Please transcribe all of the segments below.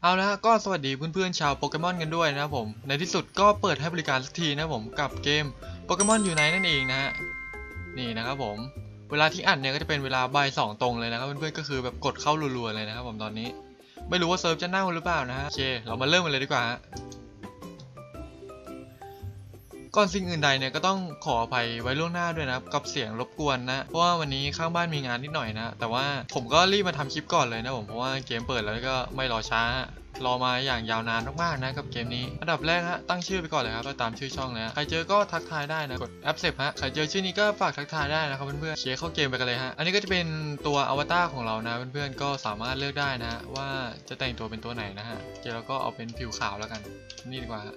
เอาละก็สวัสดีเพื่อนๆชาวโปเกมอนกันด้วยนะครับผมในที่สุดก็เปิดให้บริการสักทีนะผมกับเกมโปเกมอนยูไนต์นั่นเองนะฮะนี่นะครับผมเวลาที่อัดเนี่ยก็จะเป็นเวลาบ่ายสองตรงเลยนะครับเพื่อนๆก็คือแบบกดเข้ารัวๆเลยนะครับผมตอนนี้ไม่รู้ว่าเซิร์ฟจะเน่าหรือเปล่านะฮะโอเคเรามาเริ่มกันเลยดีกว่าก่อนสิ่งอื่นใดเนี่ยก็ต้องขออภัยไว้ล่วงหน้าด้วยนะครับกับเสียงรบกวนนะเพราะว่าวันนี้ข้างบ้านมีงานนิดหน่อยนะแต่ว่าผมก็รีบมาทำคลิปก่อนเลยนะผมเพราะว่าเกมเปิดแล้วก็ไม่รอช้ารอมาอย่างยาวนานมากๆนะกับเกมนี้อันดับแรกฮะตั้งชื่อไปก่อนเลยครับก็ตามชื่อช่องเลยใครเจอก็ทักทายได้นะกด accept ฮะใครเจอชื่อนี้ก็ฝากทักทายได้นะครับเพื่อนๆเชียร์เข้าเกมไปกันเลยฮะอันนี้ก็จะเป็นตัวอวตารของเรานะเพื่อนๆก็สามารถเลือกได้นะว่าจะแต่งตัวเป็นตัวไหนนะฮะเดี๋ยวเราก็เอาเป็นผิวขาวแล้วกันนี่ดีกว่า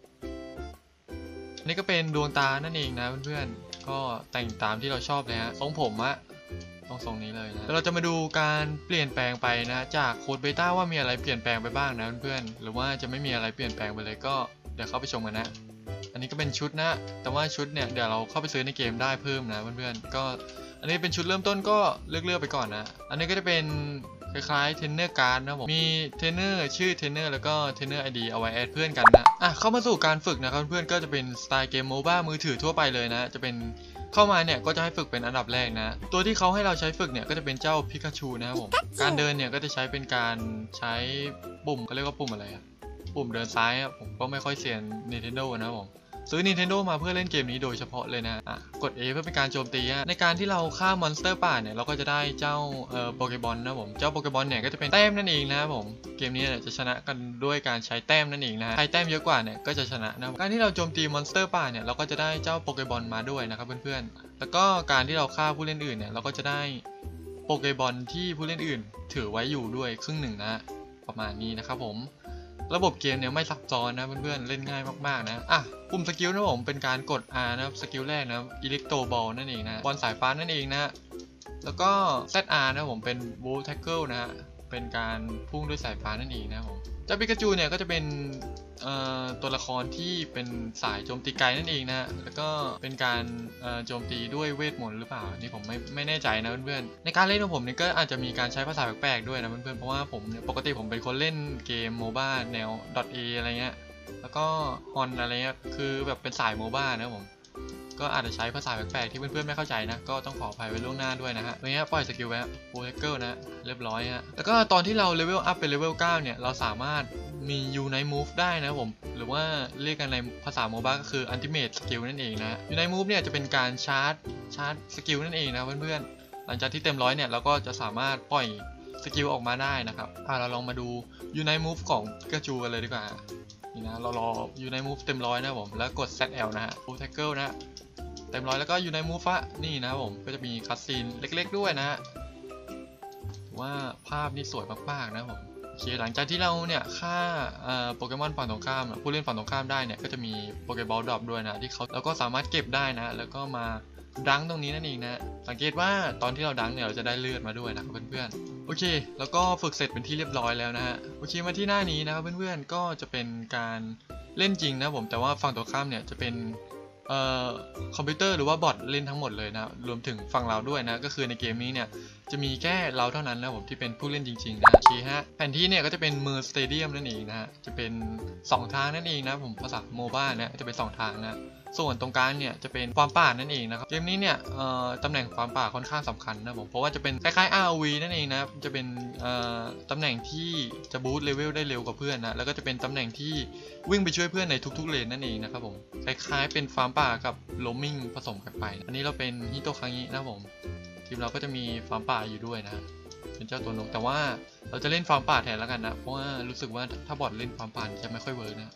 นี่ก็เป็นดวงตานั่นเองนะเพื่อนๆก็แต่งตามที่เราชอบเลยฮะทรงผมอะต้องทรงนี้เลยนะเราจะมาดูการเปลี่ยนแปลงไปนะจากโค้ดเบต้าว่ามีอะไรเปลี่ยนแปลงไปบ้างนะเพื่อนๆหรือว่าจะไม่มีอะไรเปลี่ยนแปลงไปเลยก็เดี๋ยวเข้าไปชมกันนะอันนี้ก็เป็นชุดนะแต่ว่าชุดเนี่ยเดี๋ยวเราเข้าไปซื้อในเกมได้เพิ่มนะเพื่อนๆก็อันนี้เป็นชุดเริ่มต้นก็เลือกไปก่อนนะอันนี้ก็จะเป็นคล้ายๆเทรนเนอร์การ์ดนะผมมีเทรนเนอร์ชื่อเทรนเนอร์แล้วก็เทรนเนอร์ไอดีเอาไว้แอดเพื่อนกันนะเข้ามาสู่การฝึกนะครับเพื่อนก็จะเป็นสไตล์เกมโมบ้ามือถือทั่วไปเลยนะจะเป็นเข้ามาเนี่ยก็จะให้ฝึกเป็นอันดับแรกนะตัวที่เขาให้เราใช้ฝึกเนี่ยก็จะเป็นเจ้าพิกาชูนะครับผมการเดินเนี่ยก็จะใช้เป็นการใช้ปุ่มก็เรียกว่าปุ่มอะไรอะปุ่มเดินซ้ายผมก็ไม่ค่อยเซียน Nintendo นะครับผมซื้อ Nintendo มาเพื่อเล่นเกมนี้โดยเฉพาะเลยนะกด A เพื่อเป็นการโจมตีในการที่เราฆ่ามอนสเตอร์ป่าเนี่ยเราก็จะได้เจ้าโปเกมอนนะผมเจ้าโปเกมอนเนี่ยก็จะเป็นแต้มนั่นเองนะครับผมเกมนี้จะชนะกันด้วยการใช้แต้มนั่นเองนะใครแต้มเยอะกว่าเนี่ยก็จะชนะนะการที่เราโจมตีมอนสเตอร์ป่าเนี่ยเราก็จะได้เจ้าโปเกมอนมาด้วยนะครับเพื่อนๆแล้วก็การที่เราฆ่าผู้เล่นอื่นเนี่ยเราก็จะได้โปเกมอนที่ผู้เล่นอื่นถือไว้อยู่ด้วยครึ่งหนึ่งนะประมาณนี้นะครับผมระบบเกมเนี่ยไม่ซับซ้อนนะเพื่อนๆเล่นง่ายมากๆนะปุ่มสกิลนะผมเป็นการกด R นะครับสกิลแรกนะอิเล็กโตบอลนั่นเองนะบอลสายฟ้านั่นเองนะแล้วก็ ZR นะผมเป็น Volt Tackle นะฮะเป็นการพุ่งด้วยสายฟ้านั่นเองนะผมเจ้าปิกาจูเนี่ยก็จะเป็นตัวละครที่เป็นสายโจมตีไกลนั่นเองนะแล้วก็เป็นการโจมตีด้วยเวทมนต์หรือเปล่านี่ผมไม่แน่ใจนะเพื่อนๆในการเล่นของผมเนี่ยก็อาจจะมีการใช้ภาษาแปลกๆด้วยนะเพื่อนๆเพราะว่าผมเนี่ยปกติผมเป็นคนเล่นเกมโมบ้าแนว .a อะไรเงี้ยแล้วก็ฮอนอะไรเงี้ยคือแบบเป็นสายโมบ้านะผมก็อาจจะใช้ภาษาแปลกๆที่เพื่อนๆไม่เข้าใจนะก็ต้องขออภัยไว้ล่วงหน้าด้วยนะฮะวันนี้ปล่อยสกิลไว้โปรเทคเกอร์นะเรียบร้อยฮะแล้วก็ตอนที่เราเลเวลอัพเป็นเลเวล9เนี่ยเราสามารถมี Unite Move ได้นะผมหรือว่าเรียกกันในภาษาโมบ้าก็คือ Ultimate Skill นั่นเองนะ Unite Move เนี่ยจะเป็นการชาร์จสกิลนั่นเองนะเพื่อนๆหลังจากที่เต็มร้อยเนี่ยเราก็จะสามารถปล่อยสกิลออกมาได้นะครับเราลองมาดู Unite Move ของกระจูกันเลยดีกว่านี่นะเรารอ Unite Move เต็มร้อยนะผมแล้วกด ZL นะฮะ Full Tackle นะเต็มร้อยแล้วก็อยู่ในมูฟะนี่นะผมก็จะมีคัสซีนเล็กๆด้วยนะฮะว่าภาพนี่สวยมากๆนะผมโอเคหลังจากที่เราเนี่ยฆ่าโปเกมอนฝั่งตรงข้ามผู้เล่นฝั่งตรงข้ามได้เนี่ยก็จะมีโปเกบอลดรอปด้วยนะที่เขาแล้วก็สามารถเก็บได้นะแล้วก็มาดังตรงนี้นั่นเองนะสังเกตว่าตอนที่เราดังเนี่ยเราจะได้เลือดมาด้วยนะครับเพื่อนๆโอเคแล้วก็ฝึกเสร็จเป็นที่เรียบร้อยแล้วนะฮะโอเคมาที่หน้านี้นะครับเพื่อนๆก็จะเป็นการเล่นจริงนะผมแต่ว่าฝั่งตรงข้ามเนี่ยจะเป็นคอมพิวเตอร์หรือว่าบอทเล่นทั้งหมดเลยนะรวมถึงฝั่งเราด้วยนะก็คือในเกมนี้เนี่ยจะมีแค่เราเท่านั้นนะผมที่เป็นผู้เล่นจริงๆนะโอเคฮะแผนที่เนี่ยก็จะเป็นเมอร์สเตเดียมนั่นเองนะฮะจะเป็น2ทางนั่นเองนะผมภาษาโมบ้าเนี่ยจะเป็น2ทางนะส่วนตรงกลางเนี่ยจะเป็นฟาร์มป่านั่นเองนะครับเกมนี้เนี่ยตำแหน่งฟาร์มป่าค่อนข้างสำคัญนะผมเพราะว่าจะเป็นคล้ายๆ ROV นั่นเองนะจะเป็นตำแหน่งที่จะบูสต์เลเวลได้เร็วกว่าเพื่อนนะแล้วก็จะเป็นตำแหน่งที่วิ่งไปช่วยเพื่อนในทุกๆเลนนั่นเองนะครับผมคล้ายๆเป็นฟาร์มป่ากับโรมมิ่งผสมกันไปอันนี้เราเป็นฮิโตคังินะผมทีมเราก็จะมีฟาร์มป่าอยู่ด้วยนะเป็นเจ้าตัวนกแต่ว่าเราจะเล่นฟาร์มป่าแทนแล้วกันนะเพราะว่ารู้สึกว่าถ้าบอทเล่นฟาร์มป่าจะไม่ค่อยเวิร์กนะ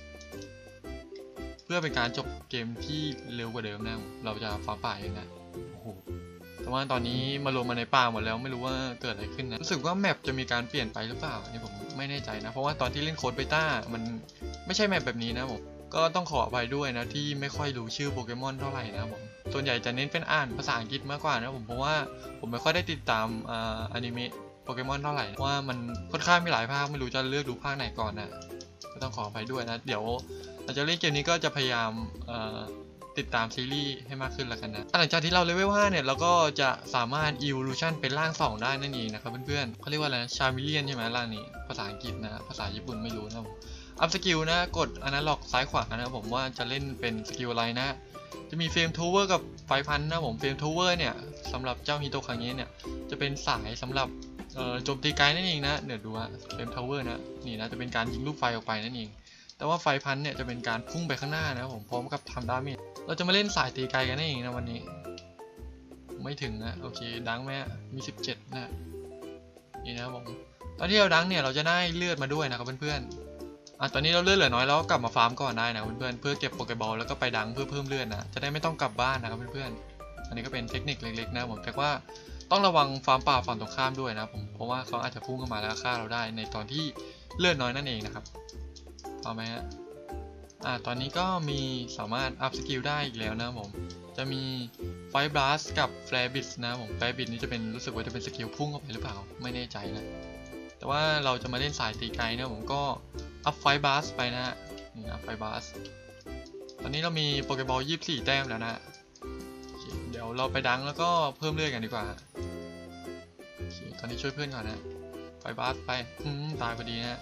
เพื่อเป็นการจบเกมที่เร็วกว่าเดิมนะเราจะฟาร์มป่าเองนะโอ้โหแต่ว่าตอนนี้มารวมมาในป่าหมดแล้วไม่รู้ว่าเกิดอะไรขึ้นนะรู้สึกว่าแมปจะมีการเปลี่ยนไปหรือเปล่านี่ผมไม่แน่ใจนะเพราะว่าตอนที่เล่นโค้ดเบต้ามันไม่ใช่แมปแบบนี้นะผมก็ต้องขออภัยด้วยนะที่ไม่ค่อยรู้ชื่อโปเกมอนเท่าไหร่นะผมส่วนใหญ่จะเน้นเป็นอ่านภาษาอังกฤษมากกว่านะผมเพราะว่าผมไม่ค่อยได้ติดตามอนิเมะโปเกมอนเท่าไหร่เพราะว่ามันค่อนข้างมีหลายภาคไม่รู้จะเลือกดูภาคไหนก่อนนะก็ต้องขออภัยด้วยนะเดี๋ยวอาจจะเล่นเกมนี้ก็จะพยายามติดตามซีรีส์ให้มากขึ้นแล้วกันนะหลังจากที่เราเลเวล5เนี่ยเราก็จะสามารถ evolution เป็นร่าง2ได้นั่นเองนะครับเพื่อนๆเขาเรียกว่าอะไรนะ Charmeleon ใช่ไหมร่างนี้ภาษาอังกฤษนะภาษาญี่ปุ่นไม่รู้นะอัพสกิลนะกดอนาล็อกซ้ายขวานะผมว่าจะเล่นเป็นสกิลอะไรนะจะมีเฟรมทาวเวอร์กับไฟพันนะผมเฟรมทาวเวอร์เนี่ยสำหรับเจ้าฮิโตคังเงะเนี่ยจะเป็นสายสำหรับโจมตีไกลนั่นเองนะเดี๋ยวดูฮะเฟรมทาวเวอร์นะนี่นะจะเป็นการยิงลูกไฟออกไปนั่นเองแต่ว่าไฟพันเนี่ยจะเป็นการพุ่งไปข้างหน้านะผมพร้อมกับทำดาเมจเราจะมาเล่นสายตีไกลกันนั่นเองนะวันนี้ไม่ถึงนะโอเคดังไหมมี17นะนี่นะผมตอนที่เราดังเนี่ยเราจะได้เลือดมาด้วยนะครับเพื่อนๆตอนนี้เราเลือดเหลือน้อยแล้วกลับมาฟาร์มก่อนได้นะเพื่อนๆเพื่อเก็บโปเกบอลแล้วก็ไปดังเพื่อเพิ่มเลือดนะจะได้ไม่ต้องกลับบ้านนะครับเพื่อนๆอันนี้ก็เป็นเทคนิคเล็กๆนะผมแต่ว่าต้องระวังฟาร์มป่าฝั่งตรงข้ามด้วยนะผมเพราะว่าเขาอาจจะพุ่งเข้ามาแล้วฆ่าเราได้ในตอนที่เลือดน้อยนั่นเองนะครับพอไหมฮะตอนนี้ก็มีสามารถอัพสกิลได้อีกแล้วนะผมจะมีไฟบลัสกับแฟร์บิสนะผมแฟร์บิสนี้จะเป็นรู้สึกว่าจะเป็นสกิลพุ่งเข้าไปหรือเปล่าไม่แน่ใจนะแต่ว่าเราจะมาเล่นสายตีไกลนะผมก็อัพไฟบลัสไปนะนี่อัพไฟบลัสตอนนี้เรามีโปเกบอล24 แต้มแล้วนะเดี๋ยวเราไปดังแล้วก็เพิ่มเลือดกันดีกว่าตอนนี้ช่วยเพื่อนก่อนนะไฟบลัสไปตายพอดีนะ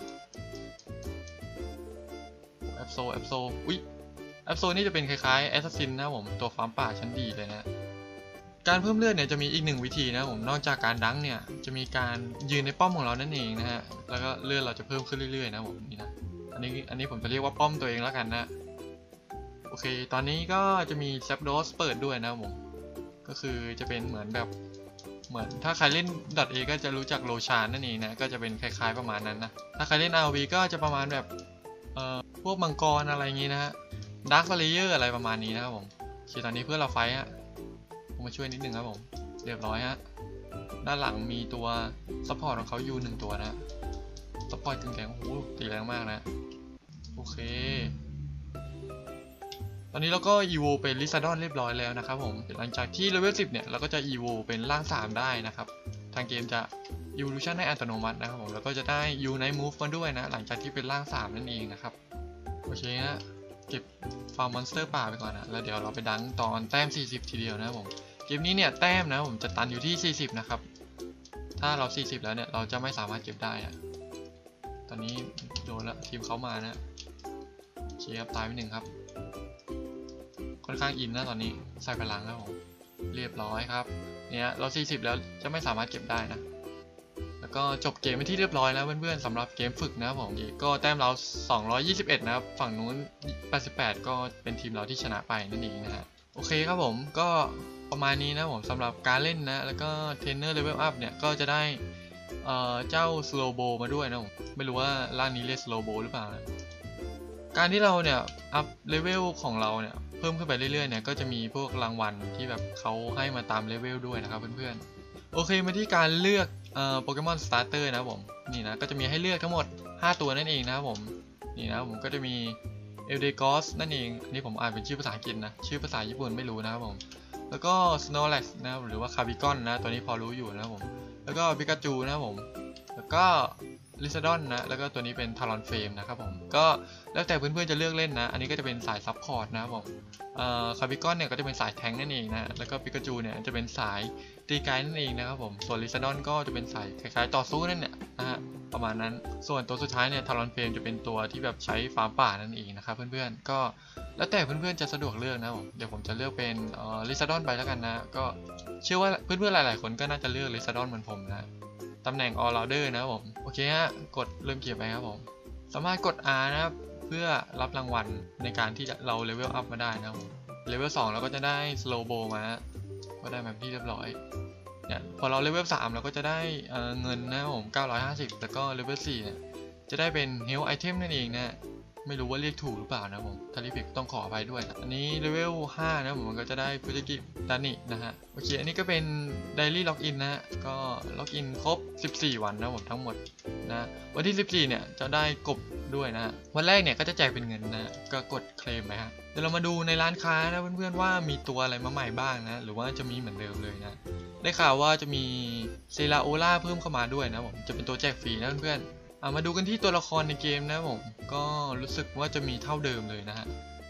แอปโซอุ๊ยแอปโซนี่จะเป็นคล้ายๆแอสซัสซินนะผมตัวฟาร์มป่าชั้นดีเลยนะการเพิ่มเลือดเนี่ยจะมีอีก1 วิธีนะผมนอกจากการดังเนี่ยจะมีการยืนในป้อมของเรานั่นเองนะฮะแล้วก็เลือดเราจะเพิ่มขึ้นเรื่อยๆนะผมนี่นะอันนี้ผมจะเรียกว่าป้อมตัวเองแล้วกันนะโอเคตอนนี้ก็จะมีแซปโดสเปิดด้วยนะผมก็คือจะเป็นเหมือนถ้าใครเล่น .A ก็จะรู้จักโลชานนั่นเองนะก็จะเป็นคล้ายๆประมาณนั้นนะถ้าใครเล่น RV ก็จะประมาณแบบพวกมังกรอะไรอย่างงี้นะฮะดาร์คสเลเยอร์อะไรประมาณนี้นะครับผมตอนนี้เพื่อนเราไฟฮะผมมาช่วยนิดนึงครับผมเรียบร้อยฮะด้านหลังมีตัวซัพพอร์ตของเขาอยู่1 ตัวนะซัพพอร์ตกึ่งแข็งโอ้โหตีแรงมากนะโอเคตอนนี้เราก็ EVO เป็นลิซาดอนเรียบร้อยแล้วนะครับผมหลังจากที่เลเวล10เนี่ยเราก็จะ EVO เป็นร่าง3ได้นะครับทางเกมจะ Evolution ให้อัตโนมัตินะครับผมแล้วก็จะได้ Unite Move มาด้วยนะหลังจากที่เป็นร่าง3นั่นเองนะครับโอเคนะเก็บฟาร์มมอนสเตอร์ป่าไปก่อนนะแล้วเดี๋ยวเราไปดังตอนแต้ม40ทีเดียวนะผมเกมนี้เนี่ยแต้มนะผมจะตันอยู่ที่40นะครับถ้าเรา40แล้วเนี่ยเราจะไม่สามารถเก็บได้อะตอนนี้โดนละทีมเขามานะโอเคครับตายไป1ครับค่อนข้างอินนะตอนนี้ใส่พลังนะผมเรียบร้อยครับเนี่ยเรา40แล้วจะไม่สามารถเก็บได้นะแล้วก็จบเกมไปที่เรียบร้อยแล้วเพื่อนๆสำหรับเกมฝึกนะครับผมก็แต้มเรา221นะครับฝั่งนู้น88ก็เป็นทีมเราที่ชนะไปนั่นเองนะฮะโอเคครับผมก็ประมาณนี้นะผมสำหรับการเล่นนะแล้วก็เทรนเนอร์เลเวลอัพเนี่ยก็จะได้เจ้าสโลโบมาด้วยนะผมไม่รู้ว่าร่างนี้เรียกสโลโบหรือเปล่านะการที่เราเนี่ยอัพเลเวลของเราเนี่ยเพิ่มขึ้นไปเรื่อยๆเนี่ยก็จะมีพวกรางวัลที่แบบเขาให้มาตามเลเวลด้วยนะครับเพื่อนๆโอเคมาที่การเลือกโปเกมอนสตาร์เตอร์นะผมนี่นะก็จะมีให้เลือกทั้งหมด5 ตัวนั่นเองนะครับผมนี่นะผมก็จะมีเอลเดกอสนั่นเองอันนี้ผมอ่านเป็นชื่อภาษาอังกฤษนะชื่อภาษาญี่ปุ่นไม่รู้นะครับผมแล้วก็สโนว์แล็กนะหรือว่าคาบิกอนนะตัวนี้พอรู้อยู่นะครับผมแล้วก็ปิกาจูนะครับผมแล้วก็ลิซาดอนนะแล้วก็ตัวนี้เป็นทารอนเฟรมนะครับผมก็แล้วแต่เพื่อนๆจะเลือกเล่นนะอันนี้ก็จะเป็นสายซับพอร์ตนะครับผมคาบิกอนเนี่ยก็จะเป็นสายแทงนั่นเองนะแล้วก็ปิกาจูเนี่ยจะเป็นสายตีไกนั่นเองนะครับผมส่วนลิซาดอนก็จะเป็นสายคล้ายๆต่อสู้นั่นเนี่ยนะฮะประมาณนั้นส่วนตัวสุดท้ายเนี่ยทารอนเฟรมจะเป็นตัวที่แบบใช้ฟาร์มป่านั่นเองนะครับเพื่อนๆก็แล้วแต่เพื่อนๆจะสะดวกเลือกนะผมเดี๋ยวผมจะเลือกเป็นลิซาดอนไปแล้วกันนะก็เชื่อว่าเพื่อนๆหลายๆคนก็น่าจะเลือกลิซาดอนเหมือนผมนะตำแหน่ง all rounder นะครับผมโอเคฮะกดเริ่มเกมไปครับผมสามารถกด R นะครับเพื่อรับรางวัลในการที่เราเลเวลอัพมาได้นะครับผมเลเวล2เราก็จะได้ slow bow มาก็ได้แบบที่เรียบร้อยเนี่ยพอเราเลเวล3เราก็จะได้เงินนะครับผม950แล้วก็เลเวล4เนี่ยจะได้เป็น health item นั่นเองนะไม่รู้ว่าเรียกถูกหรือเปล่านะผมถ้าเรียกผิดต้องขออภัยด้วยนะอันนี้เลเวล5นะผมมันก็จะได้ฟูจิกิดานินะฮะโอเคอันนี้ก็เป็น daily login นะก็ล็อกอินครบ14 วันนะผมทั้งหมดนะวันที่14เนี่ยจะได้กบด้วยนะวันแรกเนี่ยก็จะแจกเป็นเงินนะก็กดเคลมไปฮะเดี๋ยวเรามาดูในร้านค้านะเพื่อนๆว่ามีตัวอะไรมาใหม่บ้างนะหรือว่าจะมีเหมือนเดิมเลยนะได้ข่าวว่าจะมีเซราโอล่าเพิ่มเข้ามาด้วยนะผมจะเป็นตัวแจกฟรีนะเพื่อนๆมาดูกันที่ตัวละครในเกมนะผมก็รู้สึกว่าจะมีเท่าเดิมเลยนะฮะ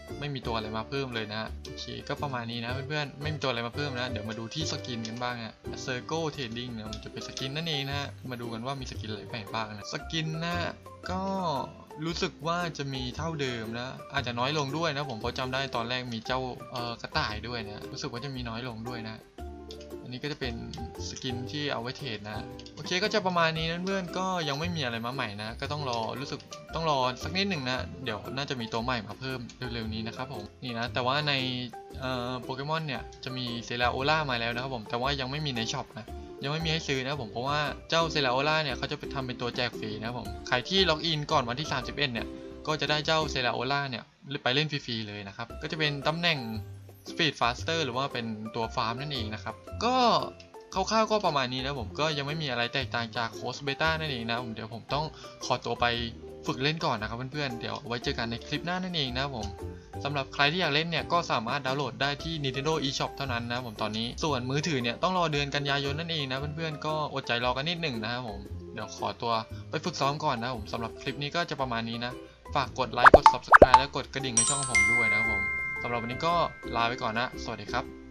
ไม่มีตัวอะไรมาเพิ่มเลยนะโอเคก็ประมาณนี้นะเพื่อนๆไม่มีตัวอะไรมาเพิ่มนะเดี๋ยวมาดูที่สกินกันบ้างฮะ Circle Trading เนี่ยมันจะเป็นสกินนั่นเองนะมาดูกันว่ามีสกินอะไรแปลกบ้างนะสกินนะก็รู้สึกว่าจะมีเท่าเดิมนะอาจจะน้อยลงด้วยนะผมเพราะจำได้ตอนแรกมีเจ้ากระต่ายด้วยนะรู้สึกว่าจะมีน้อยลงด้วยนะอันนี้ก็จะเป็นสกินที่เอาไว้เทรดนะโอเคก็จะประมาณนี้นะเพื่อนก็ยังไม่มีอะไรมาใหม่นะก็ต้องรอรู้สึกต้องรอสักนิดหนึ่งนะเดี๋ยวน่าจะมีตัวใหม่มาเพิ่มเร็วๆนี้นะครับผมนี่นะแต่ว่าในโปเกมอนเนี่ยจะมีเซราโอล่ามาแล้วนะครับผมแต่ว่ายังไม่มีในช็อปนะยังไม่มีให้ซื้อนะผมเพราะว่าเจ้าเซราโอล่าเนี่ยเขาจะไปทำเป็นตัวแจกฟรีนะครับผมใครที่ล็อกอินก่อนวันที่31เนี่ยก็จะได้เจ้าเซราโอล่าเนี่ยไปเล่นฟรีๆเลยนะครับก็จะเป็นตำแหน่งSpeed Faster หรือว่าเป็นตัวฟาร์มนั่นเองนะครับก็คร่าวๆก็ประมาณนี้นะผมก็ยังไม่มีอะไรแตกต่างจากโค้ชเบต้านั่นเองนะผมเดี๋ยวผมต้องขอตัวไปฝึกเล่นก่อนนะครับเพื่อนๆเดี๋ยวไว้เจอกันในคลิปหน้านั่นเองนะผมสำหรับใครที่อยากเล่นเนี่ยก็สามารถดาวน์โหลดได้ที่ Nintendo eShop เท่านั้นนะผมตอนนี้ส่วนมือถือเนี่ยต้องรอเดือนกันยายนนั่นเองนะเพื่อนๆก็อดใจรอกันนิดหนึ่งนะครับผมเดี๋ยวขอตัวไปฝึกซ้อมก่อนนะผมสำหรับคลิปนี้ก็จะประมาณนี้นะฝากกดไลค์กด Subscribe และกดกระดิ่งในช่องของผมด้วยนะครับผมสำหรับวันนี้ก็ลาไปก่อนนะ สวัสดีครับ